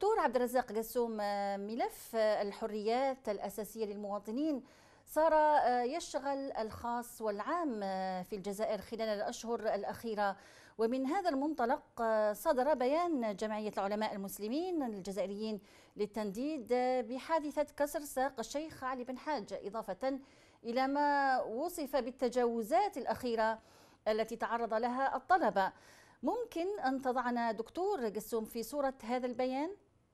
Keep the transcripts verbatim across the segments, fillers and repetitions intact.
دكتور عبد الرزاق قسوم، ملف الحريات الأساسية للمواطنين صار يشغل الخاص والعام في الجزائر خلال الأشهر الأخيرة، ومن هذا المنطلق صدر بيان جمعية العلماء المسلمين الجزائريين للتنديد بحادثة كسر ساق الشيخ علي بن حاج، إضافة إلى ما وصف بالتجاوزات الأخيرة التي تعرض لها الطلبة. ممكن أن تضعنا دكتور قسوم في صورة هذا البيان؟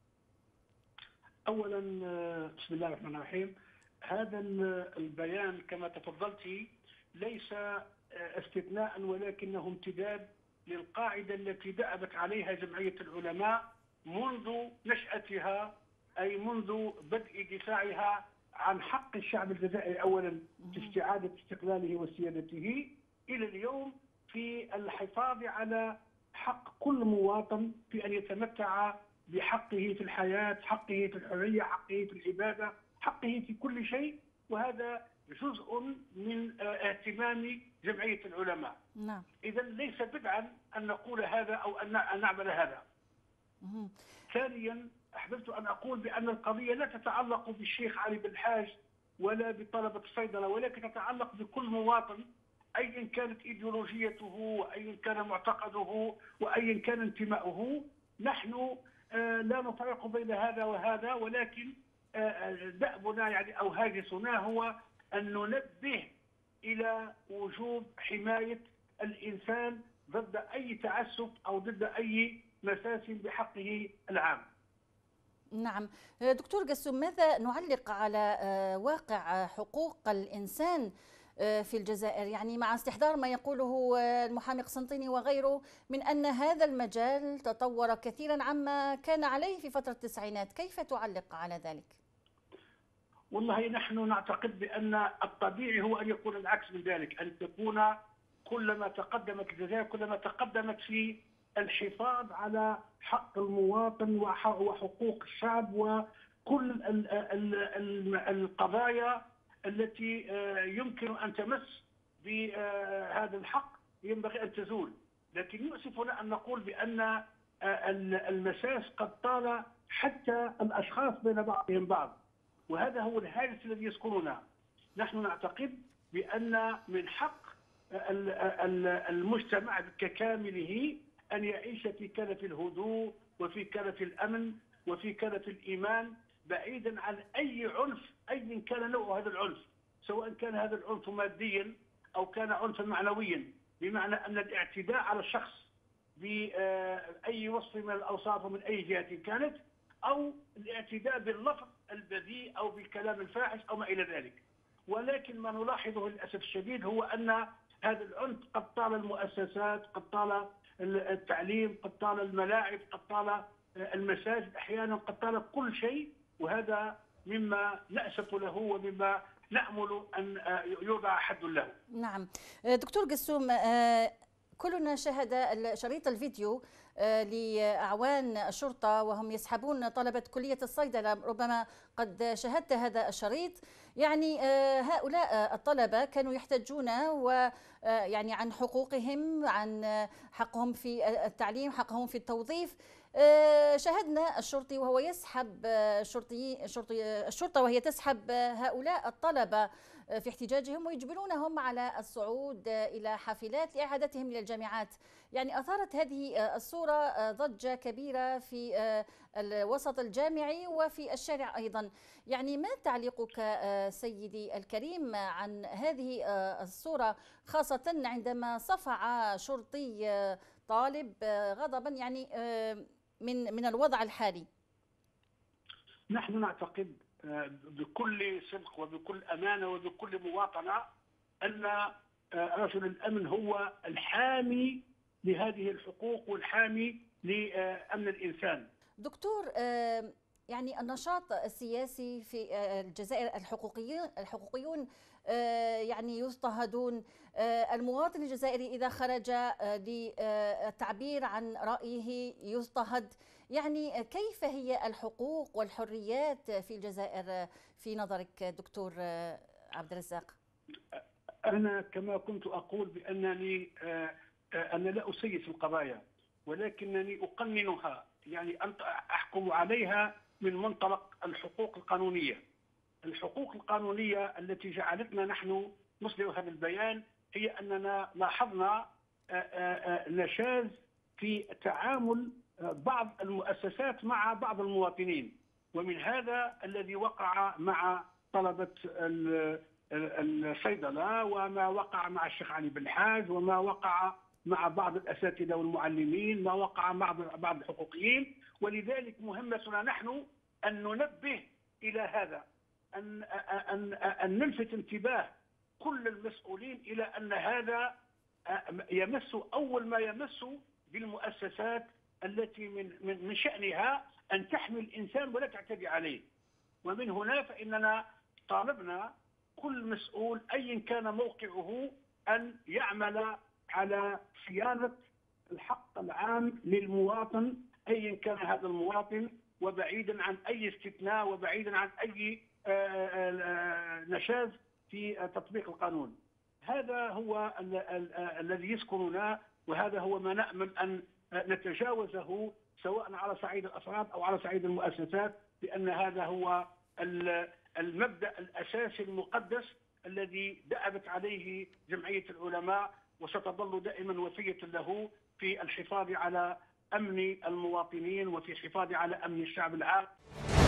أولا بسم الله الرحمن الرحيم. هذا البيان كما تفضلت ليس استثناء ولكنه امتداد للقاعدة التي دأبت عليها جمعية العلماء منذ نشأتها، أي منذ بدء دفاعها عن حق الشعب الجزائري أولا في استعادة استقلاله وسيادته، إلى اليوم في الحفاظ على حق كل مواطن في أن يتمتع بحقه في الحياة، حقه في الحرية، حقه في العبادة، حقه في كل شيء، وهذا جزء من اهتمام جمعية العلماء. نعم. إذا ليس بدعا أن نقول هذا أو أن نعمل هذا. مم. ثانيا، أحببت أن أقول بأن القضية لا تتعلق بالشيخ علي بن حاج ولا بطلبة الصيدلة، ولكن تتعلق بكل مواطن أيا كانت إيديولوجيته وأيا كان معتقده وأيا كان انتماؤه. نحن لا نفرق بين هذا وهذا، ولكن دأبنا يعني أو هاجسنا هو أن ننبه إلى وجوب حماية الإنسان ضد أي تعسف أو ضد أي مساس بحقه العام. نعم دكتور قسوم، ماذا نعلق على واقع حقوق الإنسان في الجزائر، يعني مع استحضار ما يقوله المحامي قسنطيني وغيره من أن هذا المجال تطور كثيرا عما كان عليه في فترة التسعينات، كيف تعلق على ذلك؟ والله نحن نعتقد بأن الطبيعي هو أن يكون العكس من ذلك، أن تكون كلما تقدمت الجزائر كلما تقدمت في الحفاظ على حق المواطن وحقوق الشعب وكل القضايا التي يمكن أن تمس بهذا الحق ينبغي أن تزول. لكن يؤسفنا أن نقول بأن المساس قد طال حتى الأشخاص بين بعضهم بعض، وهذا هو الهاجس الذي يسكننا. نحن نعتقد بأن من حق المجتمع ككامله أن يعيش في كنف الهدوء وفي كنف الأمن وفي كنف الإيمان، بعيدا عن أي عنف أيا كان نوع هذا العنف، سواء كان هذا العنف ماديا أو كان عنفا معنويا، بمعنى أن الاعتداء على الشخص بأي وصف من الأوصاف ومن أي جهة كانت، أو الاعتداء باللفظ البذيء أو بالكلام الفاحش أو ما إلى ذلك. ولكن ما نلاحظه للأسف الشديد هو أن هذا العنف قد طال المؤسسات، قد طال التعليم، قد طال الملاعب، قد طال المساجد أحيانا، قد طال كل شيء، وهذا مما نأسف له ومما نأمل أن يوضع حد له. نعم دكتور قسوم، كلنا شاهد شريط الفيديو لأعوان الشرطة وهم يسحبون طلبة كلية الصيدلة، ربما قد شاهدت هذا الشريط. يعني هؤلاء الطلبة كانوا يحتجون ويعني عن حقوقهم، عن حقهم في التعليم، حقهم في التوظيف. شاهدنا الشرطي وهو يسحب شرطي شرطي الشرطة وهي تسحب هؤلاء الطلبة في احتجاجهم ويجبرونهم على الصعود إلى حافلات لإعادتهم إلى الجامعات. يعني أثارت هذه الصورة ضجة كبيرة في الوسط الجامعي وفي الشارع أيضا. يعني ما تعليقك سيدي الكريم عن هذه الصورة، خاصة عندما صفع شرطي طالب غضبا يعني من من الوضع الحالي؟ نحن نعتقد بكل صدق وبكل أمانة وبكل مواطنة أن رجل الأمن هو الحامي لهذه الحقوق والحامي لأمن الإنسان. دكتور، يعني النشاط السياسي في الجزائر، الحقوقيون الحقوقيون يعني يضطهدون. المواطن الجزائري إذا خرج للتعبير عن رأيه يضطهد. يعني كيف هي الحقوق والحريات في الجزائر في نظرك دكتور عبد الرزاق؟ أنا كما كنت أقول بأنني أنا لا أسيس القضايا، ولكنني أقننها، يعني نحكم عليها من منطلق الحقوق القانونية. الحقوق القانونية التي جعلتنا نحن نصدر هذا البيان هي أننا لاحظنا نشاز في تعامل بعض المؤسسات مع بعض المواطنين، ومن هذا الذي وقع مع طلبة الصيدلة، وما وقع مع الشيخ علي بن الحاج، وما وقع مع بعض الأساتذة والمعلمين، ما وقع مع بعض الحقوقيين. ولذلك مهمتنا نحن أن ننبه إلى هذا، أن أن أن نلفت انتباه كل المسؤولين إلى أن هذا يمس أول ما يمس بالمؤسسات التي من من من شأنها أن تحمي الإنسان ولا تعتدي عليه. ومن هنا فإننا طالبنا كل مسؤول أيا كان موقعه أن يعمل على صيانة الحق العام للمواطن أيا كان هذا المواطن، وبعيدا عن أي استثناء وبعيدا عن أي نشاز في تطبيق القانون. هذا هو الذي يسكننا، وهذا هو ما نأمل أن نتجاوزه سواء على صعيد الأفراد أو على صعيد المؤسسات، لأن هذا هو المبدأ الأساسي المقدس الذي دأبت عليه جمعية العلماء، وستظل دائما وفية له في الحفاظ على أمن المواطنين وفي الحفاظ على أمن الشعب العام.